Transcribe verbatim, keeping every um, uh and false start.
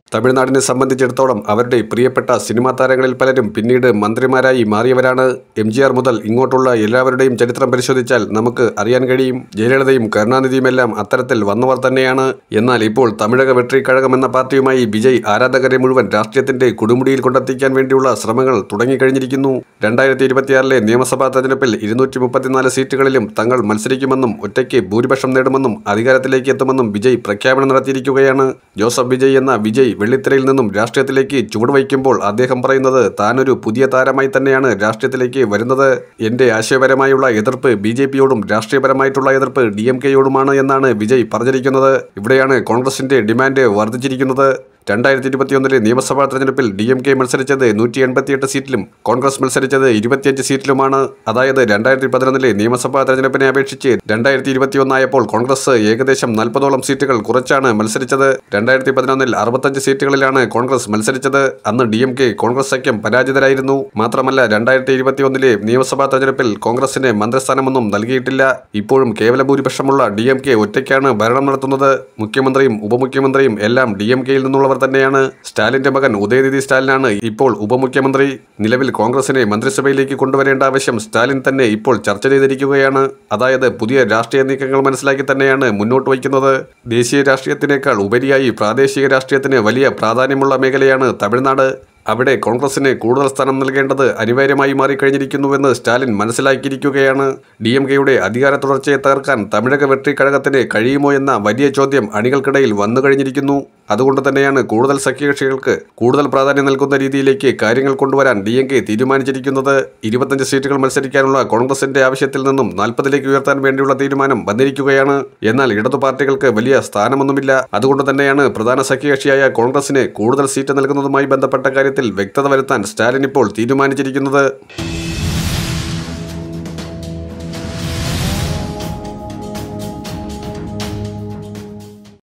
തമിഴ്നാടിനെ സംബന്ധിച്ചിടത്തോളം അവരുടെ പ്രിയപ്പെട്ട സിനിമാ താരങ്ങളിൽ പലരും പിന്നീട് മന്ത്രിമാരായി മാറിയവരാണ്. എം ജി ആർ മുതൽ ഇങ്ങോട്ടുള്ള എല്ലാവരുടെയും ചരിത്രം പരിശോധിച്ചാൽ നമുക്ക് അറിയാൻ കഴിയും. ജയലളിതയും കരുണാനിധിയുമെല്ലാം അത്തരത്തിൽ വന്നവർ തന്നെയാണ്. എന്നാൽ ഇപ്പോൾ തമിഴക വെട്രി കഴകം എന്ന പാർട്ടിയുമായി വിജയ് ആരാധകരെ മുഴുവൻ രാഷ്ട്രീയത്തിന്റെ കൊടുമുടിയിൽ കൊണ്ടെത്തിക്കാൻ വേണ്ടിയുള്ള ശ്രമങ്ങൾ തുടങ്ങിക്കഴിഞ്ഞിരിക്കുന്നു. രണ്ടായിരത്തി ഇരുപത്തിയാറിലെ നിയമസഭാ തെരഞ്ഞെടുപ്പിൽ ഇരുന്നൂറ്റി മുപ്പത്തിനാല് സീറ്റുകളിലും തങ്ങൾ മത്സരിക്കുമെന്നും ഒറ്റയ്ക്ക് ഭൂരിപക്ഷം നേടുമെന്നും അധികാരത്തിലേക്ക് എത്തുമെന്നും വിജയ് പ്രഖ്യാപനം നടത്തിയിരിക്കുകയാണ്. ജോസഫ് വിജയ് എന്ന വിജയ് വെള്ളിത്തിരയിൽ നിന്നും രാഷ്ട്രീയത്തിലേക്ക് ചുവടുവയ്ക്കുമ്പോൾ അദ്ദേഹം പറയുന്നത് താനൊരു പുതിയ താരമായി തന്നെയാണ് രാഷ്ട്രീയത്തിലേക്ക് വരുന്നത്. എന്റെ ആശയപരമായുള്ള എതിർപ്പ് ബി ജെ പിയോടും രാഷ്ട്രീയപരമായിട്ടുള്ള എതിർപ്പ് ഡി എം കെയോടുമാണ് എന്നാണ് വിജയ് പറഞ്ഞിരിക്കുന്നത്. ഇവിടെയാണ് കോൺഗ്രസിന്റെ ഡിമാൻഡ് വർദ്ധിച്ചിരിക്കുന്നത്. രണ്ടായിരത്തി ഇരുപത്തിയൊന്നിലെ നിയമസഭാ തെരഞ്ഞെടുപ്പിൽ ഡി എം കെ മത്സരിച്ചത് നൂറ്റി എൺപത്തിയെട്ട് സീറ്റിലും കോൺഗ്രസ് മത്സരിച്ചത് ഇരുപത്തിയഞ്ച് സീറ്റിലുമാണ്. അതായത് രണ്ടായിരത്തി പതിനൊന്നിലെ നിയമസഭാ തെരഞ്ഞെടുപ്പിനെ അപേക്ഷിച്ച് രണ്ടായിരത്തി ഇരുപത്തിയൊന്നായപ്പോൾ കോൺഗ്രസ് ഏകദേശം നാൽപ്പതോളം സീറ്റുകൾ കുറച്ചാണ് മത്സരിച്ചത്. രണ്ടായിരത്തി പതിനൊന്നിൽ അറുപത്തഞ്ച് സീറ്റുകളിലാണ് കോൺഗ്രസ് മത്സരിച്ചത്. അന്ന് ഡി എം കെ കോൺഗ്രസ് സഖ്യം പരാജിതരായിരുന്നു. മാത്രമല്ല രണ്ടായിരത്തി ഇരുപത്തിയൊന്നിലെ നിയമസഭാ തെരഞ്ഞെടുപ്പിൽ കോൺഗ്രസിന് മന്ത്രിസ്ഥാനമൊന്നും നൽകിയിട്ടില്ല. ഇപ്പോഴും കേവല ഭൂരിപക്ഷമുള്ള ഡി എം കെ ഒറ്റയ്ക്കാണ് ഭരണം നടത്തുന്നത്. മുഖ്യമന്ത്രിയും ഉപമുഖ്യമന്ത്രിയും എല്ലാം ഡി എം കെയിൽ നിന്നുള്ളവർ തന്നെയാണ്. സ്റ്റാലിന്റെ മകൻ ഉദയനിധി സ്റ്റാലിനാണ് ഇപ്പോൾ ഉപമുഖ്യമന്ത്രി. നിലവിൽ കോൺഗ്രസിനെ മന്ത്രിസഭയിലേക്ക് കൊണ്ടുവരേണ്ട ആവശ്യം സ്റ്റാലിൻ തന്നെ ഇപ്പോൾ ചർച്ച ചെയ്തിരിക്കുകയാണ്. അതായത് പുതിയ രാഷ്ട്രീയ നീക്കങ്ങൾ മനസ്സിലാക്കി തന്നെയാണ് മുന്നോട്ട് വയ്ക്കുന്നത്. ദേശീയ രാഷ്ട്രീയത്തിനേക്കാൾ ഉപരിയായി പ്രാദേശിക രാഷ്ട്രീയത്തിന് വലിയ പ്രാധാന്യമുള്ള മേഖലയാണ് തമിഴ്നാട്. അവിടെ കോൺഗ്രസിന് കൂടുതൽ സ്ഥാനം നൽകേണ്ടത് അനിവാര്യമായി മാറിക്കഴിഞ്ഞിരിക്കുന്നുവെന്ന് സ്റ്റാലിൻ മനസ്സിലാക്കിയിരിക്കുകയാണ്. ഡി എം കെയുടെ അധികാര തുടർച്ചയെ തകർക്കാൻ തമിഴക വെട്രി കഴകത്തിന് കഴിയുമോ എന്ന വലിയ ചോദ്യം അണികൾക്കിടയിൽ വന്നു കഴിഞ്ഞിരിക്കുന്നു. അതുകൊണ്ട് തന്നെയാണ് കൂടുതൽ സഖ്യകക്ഷികൾക്ക് കൂടുതൽ പ്രാധാന്യം നൽകുന്ന രീതിയിലേക്ക് കാര്യങ്ങൾ കൊണ്ടുവരാൻ ഡി എം കെ തീരുമാനിച്ചിരിക്കുന്നത്. ഇരുപത്തഞ്ച് സീറ്റുകൾ മത്സരിക്കാനുള്ള കോൺഗ്രസിന്റെ ആവശ്യത്തിൽ നിന്നും നാൽപ്പതിലേക്ക് ഉയർത്താൻ വേണ്ടിയുള്ള തീരുമാനം വന്നിരിക്കുകയാണ്. എന്നാൽ ഇടതു പാർട്ടികൾക്ക് വലിയ സ്ഥാനമൊന്നുമില്ല. അതുകൊണ്ട് തന്നെയാണ് പ്രധാന സഖ്യകക്ഷിയായ കോൺഗ്രസിന് കൂടുതൽ സീറ്റ് നൽകുന്നതുമായി ബന്ധപ്പെട്ട കാര്യത്തിൽ വ്യക്തത വരുത്താൻ സ്റ്റാലിൻ ഇപ്പോൾ തീരുമാനിച്ചിരിക്കുന്നത്.